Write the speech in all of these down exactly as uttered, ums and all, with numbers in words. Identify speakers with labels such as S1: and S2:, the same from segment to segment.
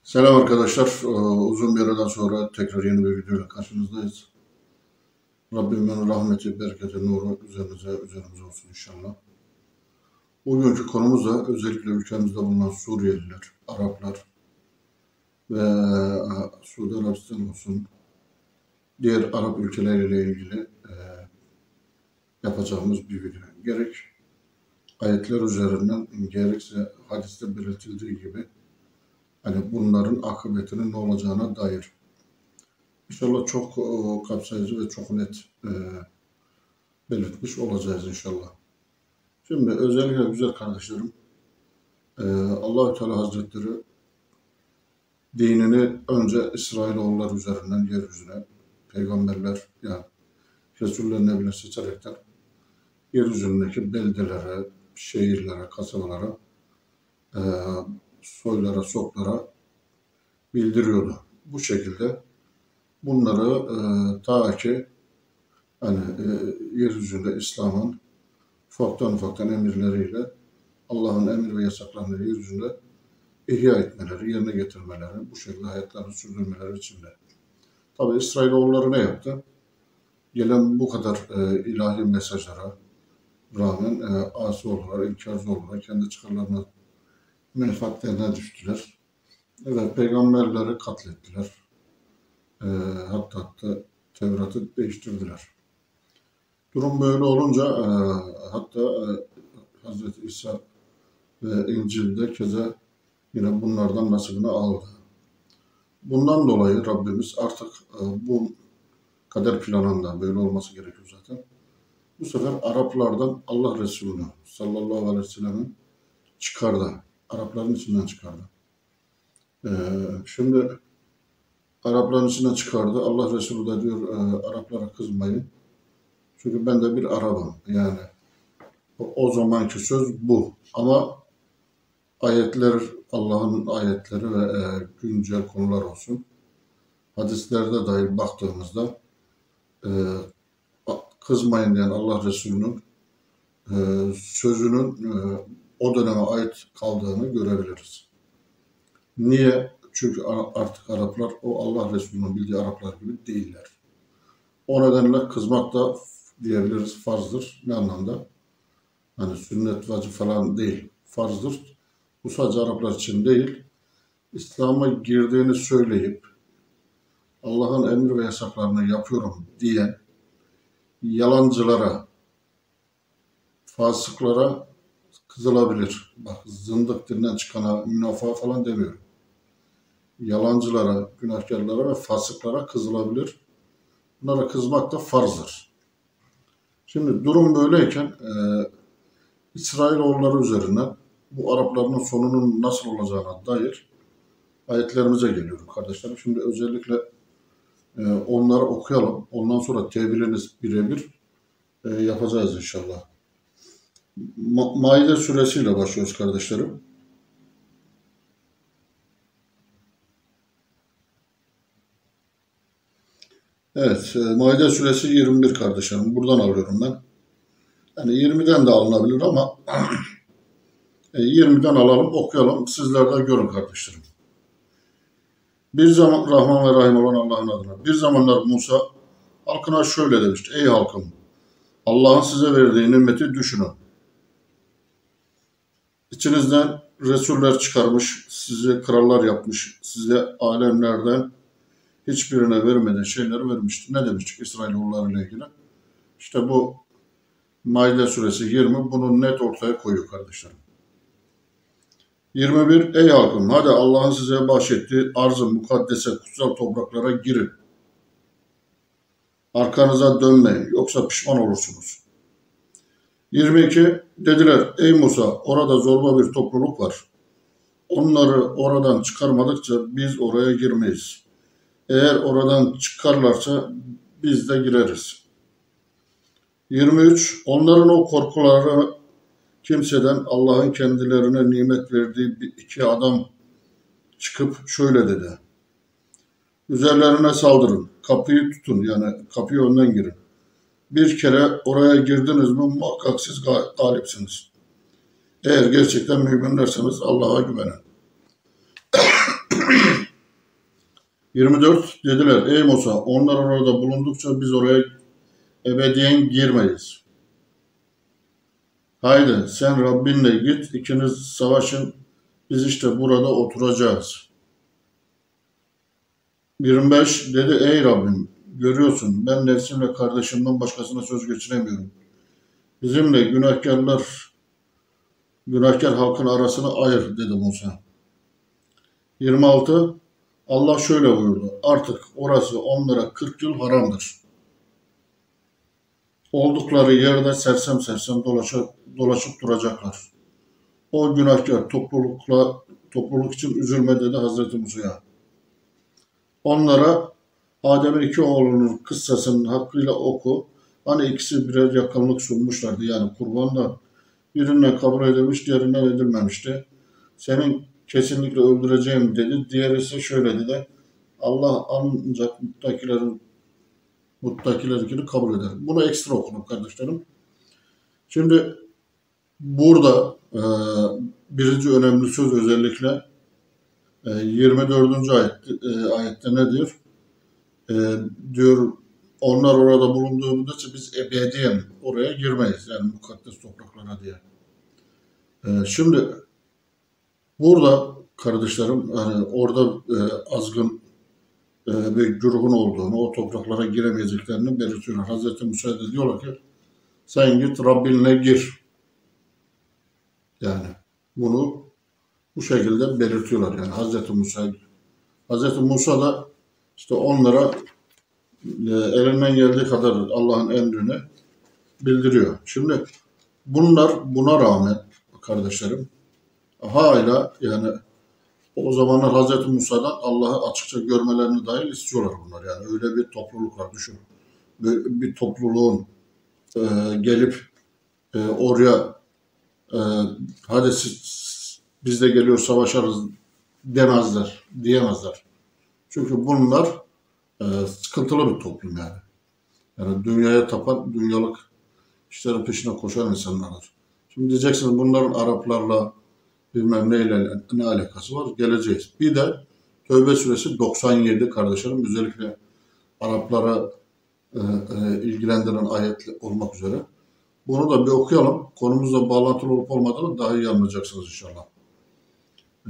S1: Selam arkadaşlar. Ee, Uzun bir aradan sonra tekrar yeni bir videoyla karşınızdayız. Rabbimin rahmeti, bereketi, nuru üzerinize, üzerimize olsun inşallah. Bugünkü konumuz da özellikle ülkemizde bulunan Suriyeliler, Araplar ve e, Suudi Arabistan olsun, diğer Arap ülkeleriyle ilgili e, yapacağımız bir video. Gerek ayetler üzerinden, gerekse hadiste belirtildiği gibi hani bunların akıbetinin ne olacağına dair. İnşallah çok e, kapsayıcı ve çok net e, belirtmiş olacağız inşallah. Şimdi özellikle güzel kardeşlerim, e, Allah-u Teala Hazretleri dinini önce İsrailoğulları üzerinden yeryüzüne, peygamberler yani Resullerine bile seçerekten yeryüzündeki beldelere, şehirlere, kasabalara, e, soylara, soklara bildiriyordu. Bu şekilde bunları e, ta ki hani e, yeryüzünde İslam'ın ufaktan ufaktan emirleriyle Allah'ın emir ve yasaklarını yeryüzünde ihya etmeleri, yerine getirmeleri, bu şekilde hayatlarını sürdürmeleri için de. Tabi İsrailoğulları ne yaptı? Gelen bu kadar e, ilahi mesajlara rağmen e, asi oldular, inkarcı oldular, kendi çıkarlarına, menfaatlerine düştüler. Evet, peygamberleri katlettiler. E, hatta hatta Tevrat'ı değiştirdiler. Durum böyle olunca e, hatta e, Hazreti İsa ve İncil'de keza yine bunlardan nasibini aldı. Bundan dolayı Rabbimiz artık e, bu kader planında böyle olması gerekiyor zaten. Bu sefer Araplardan Allah Resulü'nü sallallahu aleyhi ve sellem'i çıkardı. Arapların içinden çıkardı. E, şimdi Arapların içinden çıkardı. Allah Resulü de diyor e, Araplara kızmayın. Çünkü ben de bir Arap'ım. Yani o, o zamanki söz bu. Ama ayetler, Allah'ın ayetleri ve e, güncel konular olsun. Hadislerde dair baktığımızda e, kızmayın diyen Allah Resulü'nün e, sözünün e, o döneme ait kaldığını görebiliriz. Niye? Çünkü artık Araplar o Allah Resulü'nün bildiği Araplar gibi değiller. O nedenle kızmak da diyebiliriz farzdır. Ne anlamda? Hani sünnet, vacip falan değil. Farzdır. Bu sadece Araplar için değil. İslam'a girdiğini söyleyip Allah'ın emir ve yasaklarını yapıyorum diyen yalancılara, fasıklara kızılabilir. Bak zındık dininden çıkana, münafa falan demiyorum. Yalancılara, günahkarlara ve fasıklara kızılabilir. Bunlara kızmak da farzdır. Şimdi durum böyleyken e, İsrailoğulları üzerinden bu Arapların sonunun nasıl olacağına dair ayetlerimize geliyorum kardeşlerim. Şimdi özellikle e, onları okuyalım. Ondan sonra teviliniz birebir e, yapacağız inşallah. Ma Maide suresiyle başlıyoruz kardeşlerim. Evet, e, Maide suresi yirmi bir kardeşlerim. Buradan alıyorum ben. Yani yirmiden de alınabilir ama e, yirmiden alalım, okuyalım. Sizler de görün kardeşlerim. Bir zaman Rahman ve Rahim olan Allah'ın adına. Bir zamanlar Musa halkına şöyle demişti. Ey halkım, Allah'ın size verdiği nimeti düşünün. İçinizden Resuller çıkarmış, size krallar yapmış, size alemlerden hiçbirine vermediği şeyleri vermişti. Ne demiştik İsrailoğulları ile ilgili? İşte bu Maide suresi yirmi bunu net ortaya koyuyor kardeşlerim. yirmi bir Ey halkım, hadi Allah'ın size bahşettiği arz-ı mukaddese kutsal topraklara girin. Arkanıza dönmeyin, yoksa pişman olursunuz. yirmi iki Dediler, ey Musa, orada zorba bir topluluk var. Onları oradan çıkarmadıkça biz oraya girmeyiz. Eğer oradan çıkarlarsa biz de gireriz. yirmi üç Onların o korkuları kimseden Allah'ın kendilerine nimet verdiği bir iki adam çıkıp şöyle dedi. Üzerlerine saldırın, kapıyı tutun, yani kapıyı önden girin. Bir kere oraya girdiniz mi muhakkak siz galipsiniz. Eğer gerçekten müminlerseniz Allah'a güvenin. yirmi dört dediler ey Musa onlar orada bulundukça biz oraya ebediyen girmeyiz. Haydi sen Rabbinle git ikiniz savaşın biz işte burada oturacağız. yirmi beş dedi ey Rabbim görüyorsun ben nefsimle kardeşimden başkasına söz geçiremiyorum. Bizimle günahkarlar günahkar halkın arasını ayır dedi Musa. yirmi altı Allah şöyle buyurdu. Artık orası onlara kırk yıl haramdır. Oldukları yerde sersem sersem dolaşıp, dolaşıp duracaklar. O günahkar toplulukla topluluk için üzülme dedi Hazreti Musa'ya. Onlara Adem'in iki oğlunun kıssasının hakkıyla oku. Hani ikisi birer yakınlık sunmuşlardı. Yani kurban da birinden kabul edilmiş, diğerinden edilmemişti. Senin kesinlikle öldüreceğim dedi. Diğeri ise şöyle dedi. Allah ancak muttakilerin muttakilerkini kabul eder. Bunu ekstra okudum kardeşlerim. Şimdi burada e, birinci önemli söz özellikle e, yirmi dördüncü ayette, e, ayette ne diyor? E, diyor onlar orada bulunduğu müddetçe biz ebediyen oraya girmeyiz. Yani mukaddes topraklara diye. E, şimdi burada kardeşlerim hani orada e, azgın e, bir güruhun olduğunu, o topraklara giremeyeceklerini belirtiyorlar. Hazreti Musa da diyorlar ki sen git Rabbinle gir. Yani bunu bu şekilde belirtiyorlar. Yani Hazreti Musa Hazreti Musa da işte onlara e, elinden geldiği kadar Allah'ın emrini bildiriyor. Şimdi bunlar buna rağmen kardeşlerim hala yani o zamanlar Hazreti Musa'dan Allah'ı açıkça görmelerini dahil istiyorlar bunlar. Yani öyle bir topluluk var düşün. Bir, bir topluluğun e, gelip e, oraya e, hadi siz, biz de geliyor savaşarız demezler, diyemezler. Çünkü bunlar e, sıkıntılı bir toplum yani. Yani dünyaya tapan, dünyalık işlerin peşine koşan insanlardır. Şimdi diyeceksiniz bunların Araplarla bilmem neyle ne alakası var? Geleceğiz. Bir de Tövbe suresi doksan yedi kardeşlerim özellikle Araplara e, e, ilgilendiren ayet olmak üzere. Bunu da bir okuyalım. Konumuzla bağlantılı olup olmadığını daha iyi anlayacaksınız inşallah. E,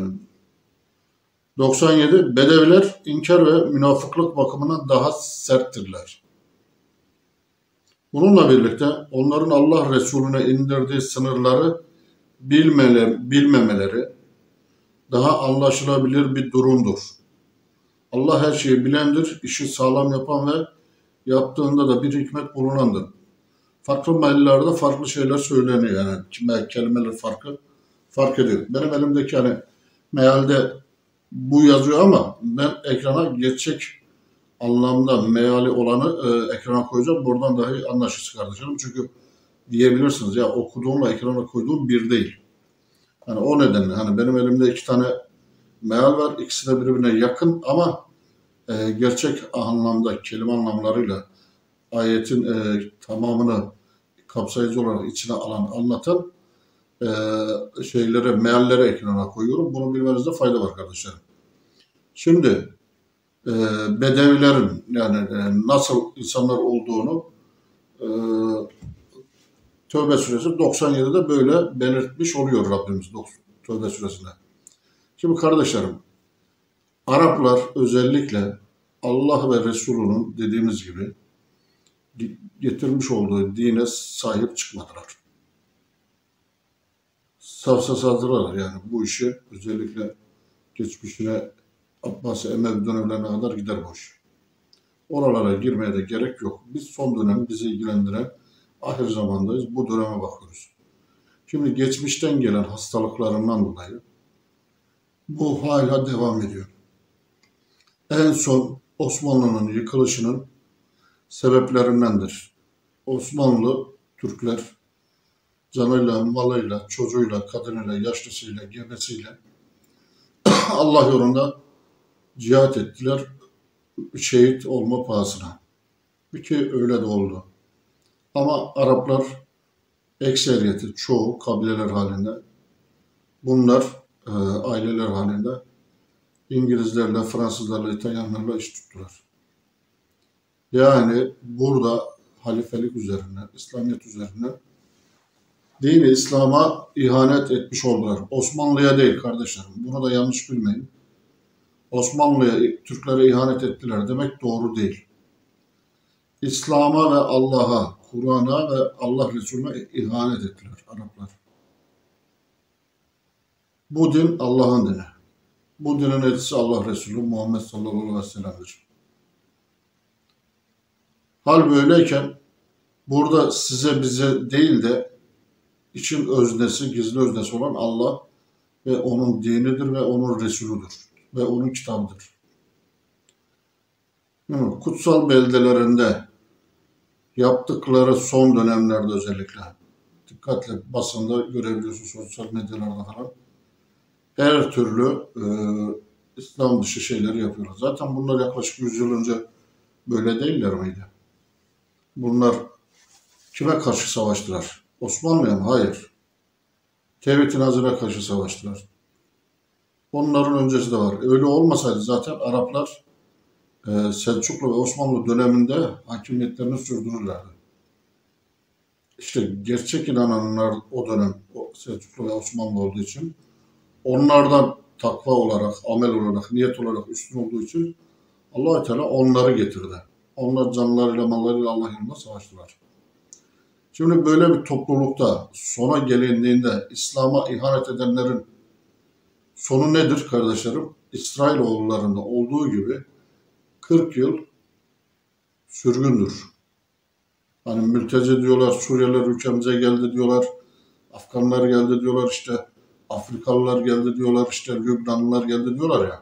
S1: doksan yedi Bedeviler inkar ve münafıklık bakımından daha serttirler. Bununla birlikte onların Allah Resulüne indirdiği sınırları bilmeleri, bilmemeleri daha anlaşılabilir bir durumdur. Allah her şeyi bilendir, işi sağlam yapan ve yaptığında da bir hikmet bulunandır. Farklı meallerde farklı şeyler söyleniyor yani kelimeler farkı fark ediyor. Benim elimdeki hani mealde bu yazıyor ama ben ekrana gerçek anlamda meali olanı e, ekrana koyacağım. Buradan dahi anlaşılsın kardeşlerim. Çünkü diyebilirsiniz ya okuduğumla ekrana koyduğum bir değil. Yani o nedenle hani benim elimde iki tane meal var. İkisi de birbirine yakın ama e, gerçek anlamda kelime anlamlarıyla ayetin e, tamamını kapsayıcı olarak içine alan anlatan e, şeylere, meallere ekrana koyuyorum. Bunu bilmenizde fayda var kardeşlerim. Şimdi e, Bedevilerin yani e, nasıl insanlar olduğunu e, Tövbe suresi doksan yedide böyle belirtmiş oluyor Rabbimiz Tövbe suresinde. Şimdi kardeşlerim, Araplar özellikle Allah ve Resulü'nün dediğimiz gibi getirmiş olduğu dine sahip çıkmadılar. Safsasadılar yani bu işi özellikle geçmişine Abbasi Emevi dönemlerine kadar gider boş. Oralara girmeye de gerek yok. Biz son dönem bizi ilgilendiren ahir zamandayız. Bu döneme bakıyoruz. Şimdi geçmişten gelen hastalıklarından dolayı bu hala devam ediyor. En son Osmanlı'nın yıkılışının sebeplerindendir. Osmanlı Türkler canıyla, malıyla, çocuğuyla, kadınıyla, yaşlısıyla, gebesiyle Allah yolunda cihat ettiler. Şehit olma pahasına. Bir ki öyle de oldu. Ama Araplar ekseriyeti, çoğu kabileler halinde bunlar e, aileler halinde İngilizlerle, Fransızlarla, İtalyanlarla iş tuttular. Yani burada halifelik üzerine, İslamiyet üzerine dini İslam'a ihanet etmiş oldular. Osmanlı'ya değil kardeşlerim. Bunu da yanlış bilmeyin. Osmanlı'ya, Türklere ihanet ettiler demek doğru değil. İslam'a ve Allah'a, Kur'an'a ve Allah Resulüne ihanet ettiler Araplar. Bu din Allah'ın dini. Bu dinin elçisi Allah Resulü Muhammed sallallahu aleyhi ve sellem'dir. Hal böyleyken burada size bize değil de için öznesi, gizli öznesi olan Allah ve onun dinidir ve onun Resulüdür ve onun kitabıdır. Kutsal beldelerinde yaptıkları son dönemlerde özellikle dikkatle basında görebiliyorsunuz, sosyal medyalarda falan. Her türlü e, İslam dışı şeyleri yapıyorlar. Zaten bunlar yaklaşık yüz yıl önce böyle değiller miydi? Bunlar kime karşı savaştılar? Osmanlı'ya mı? Hayır. Tevhid-i Nazır'a karşı savaştılar. Onların öncesi de var. Öyle olmasaydı zaten Araplar e, Selçuklu ve Osmanlı döneminde hakimiyetlerini sürdürürlerdi. İşte gerçek inananlar o dönem o Selçuklu ve Osmanlı olduğu için onlardan takva olarak, amel olarak, niyet olarak üstün olduğu için Allah-u Teala onları getirdi. Onlar canlarıyla, mallarıyla Allah yolunda savaştılar. Şimdi böyle bir toplulukta sona gelindiğinde İslam'a ihanet edenlerin sonu nedir kardeşlerim? İsrailoğullarında olduğu gibi kırk yıl sürgündür. Hani mülteci diyorlar, Suriyeliler ülkemize geldi diyorlar, Afganlar geldi diyorlar, işte Afrikalılar geldi diyorlar, işte Lübnanlılar geldi diyorlar ya.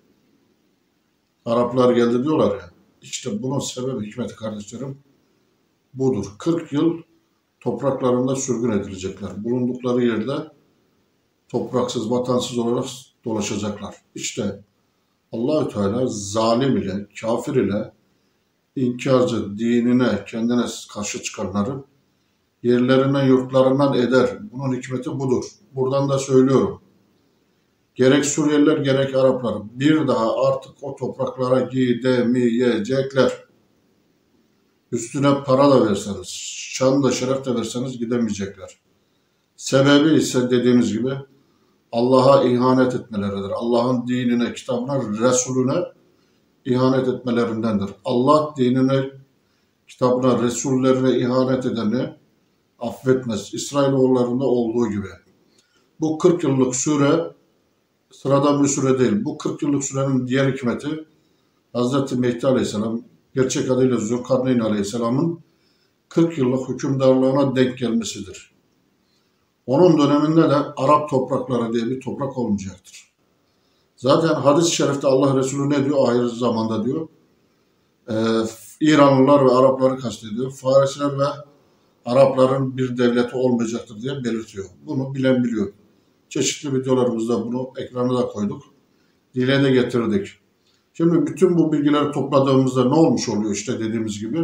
S1: Araplar geldi diyorlar ya. İşte bunun sebebi, hikmeti kardeşlerim budur. kırk yıl topraklarında sürgün edilecekler. Bulundukları yerde topraksız, vatansız olarak dolaşacaklar. İşte Allah-u Teala zalim ile, kafir ile, inkarcı, dinine, kendine karşı çıkanları yerlerinden, yurtlarından eder. Bunun hikmeti budur. Buradan da söylüyorum. Gerek Suriyeliler, gerek Araplar bir daha artık o topraklara gidemeyecekler. Üstüne para da verseniz, şan da şeref de verseniz gidemeyecekler. Sebebi ise dediğimiz gibi Allah'a ihanet etmeleridir. Allah'ın dinine, kitabına, Resulüne ihanet etmelerindendir. Allah dinine, kitabına, Resullerine ihanet edeni affetmez. İsrailoğullarında olduğu gibi. Bu kırk yıllık süre sıradan bir süre değil. Bu kırk yıllık sürenin diğer hikmeti Hazreti Mehdi Aleyhisselam, gerçek adıyla Zülkarneyn Aleyhisselam'ın kırk yıllık hükümdarlığına denk gelmesidir. Onun döneminde de Arap toprakları diye bir toprak olmayacaktır. Zaten hadis-i şerifte Allah Resulü ne diyor? Ahir zamanda diyor. Ee, İranlılar ve Arapları kastediyor. Farisiler ve Arapların bir devleti olmayacaktır diye belirtiyor. Bunu bilen biliyor. Çeşitli videolarımızda bunu ekrana da koyduk. Dile de getirdik. Şimdi bütün bu bilgileri topladığımızda ne olmuş oluyor işte dediğimiz gibi?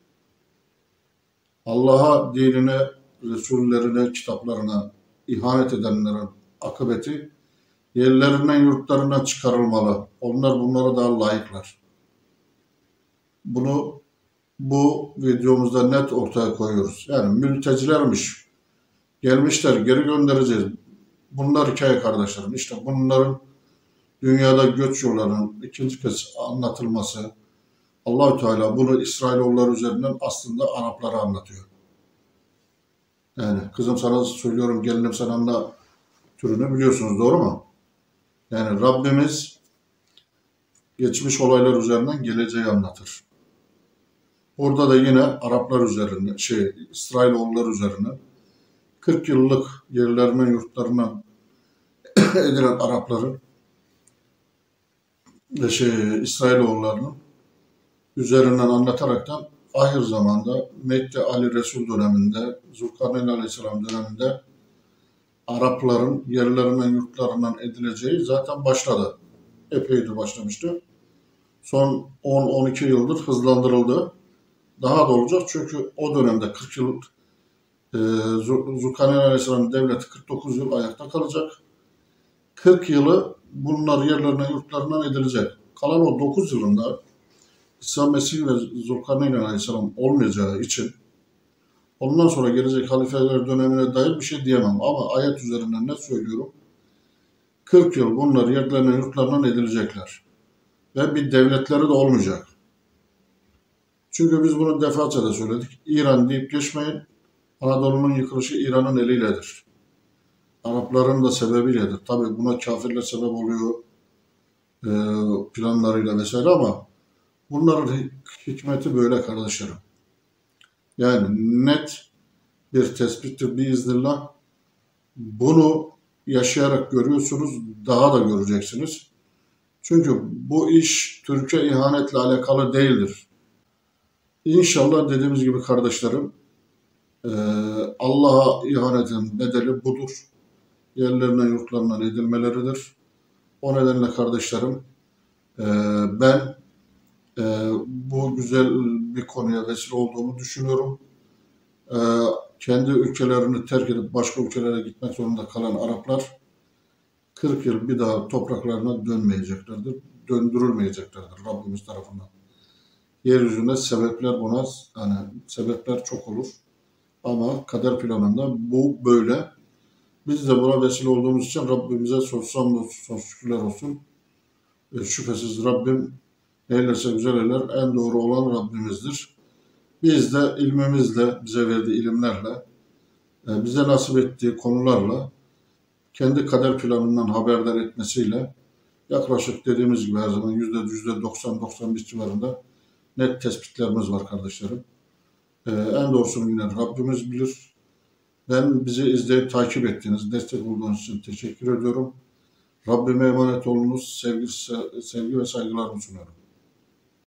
S1: Allah'a, dinine, Resullerine, kitaplarına ihanet edenlerin akıbeti yerlerinden, yurtlarından çıkarılmalı. Onlar bunlara daha layıklar. Bunu bu videomuzda net ortaya koyuyoruz. Yani mültecilermiş, gelmişler, geri göndereceğiz. Bunlar hikaye kardeşlerim. İşte bunların dünyada göç yollarının ikinci kez anlatılması, Allah-u Teala bunu İsrailoğulları üzerinden aslında Araplara anlatıyor. Yani kızım sana söylüyorum, gelinim sen anla türünü biliyorsunuz, doğru mu? Yani Rabbimiz geçmiş olaylar üzerinden geleceği anlatır. Orada da yine Araplar üzerine, şey İsrailoğulları üzerine kırk yıllık yerlerinden, yurtlarından edilen Arapların ve şey İsrailoğullarının üzerinden anlataraktan ahir zamanda Mehdi Ali Resul döneminde, Zülkarneyn Aleyhisselam döneminde Arapların yerlerinden, yurtlarından edileceği zaten başladı. Epeydir başlamıştı. Son on on iki yıldır hızlandırıldı. Daha da olacak çünkü o dönemde kırk yıl e, Zülkarneyn Aleyhisselam devleti kırk dokuz yıl ayakta kalacak. kırk yılı bunlar yerlerine yurtlarından edilecek. Kalan o dokuz yılında İsa Mesih ve Zulkarneyn Aleyhisselam olmayacağı için ondan sonra gelecek halifeler dönemine dair bir şey diyemem. Ama ayet üzerinden ne söylüyorum? kırk yıl bunlar yerlerine yurtlarından edilecekler. Ve bir devletleri de olmayacak. Çünkü biz bunu defaatçe de söyledik. İran deyip geçmeyin. Anadolu'nun yıkılışı İran'ın eliyledir. Arapların da sebebiyledir. Tabii buna kafirler sebep oluyor e, planlarıyla vesaire ama bunların hikmeti böyle kardeşlerim. Yani net bir tespittir biiznillah. Bunu yaşayarak görüyorsunuz, daha da göreceksiniz. Çünkü bu iş Türkiye ihanetle alakalı değildir. İnşallah dediğimiz gibi kardeşlerim, e, Allah'a ihanetin bedeli budur. Yerlerine yurtlarından edilmeleridir. O nedenle kardeşlerim, e, ben e, bu güzel bir konuya vesile olduğumu düşünüyorum. E, kendi ülkelerini terk edip başka ülkelere gitmek zorunda kalan Araplar kırk yıl bir daha topraklarına dönmeyeceklerdir. Döndürülmeyeceklerdir Rabbimiz tarafından. Yeryüzünde sebepler buna, hani sebepler çok olur. Ama kader planında bu böyle. Biz de buna vesile olduğumuz için Rabbimize sonsuz sonsuz şükürler olsun. E, şüphesiz Rabbim eylerse güzel eyler, en doğru olan Rabbimizdir. Biz de ilmimizle, bize verdiği ilimlerle, e, bize nasip ettiği konularla, kendi kader planından haberdar etmesiyle yaklaşık dediğimiz gibi her zaman yüzde yüzde doksan doksan beş civarında net tespitlerimiz var kardeşlerim. Ee, en doğrusunu yine Rabbimiz bilir. Ben bizi izleyip takip ettiğiniz, destek olduğunuz için teşekkür ediyorum. Rabbime emanet olunuz, sevgi, sevgi ve saygılarımı sunuyorum.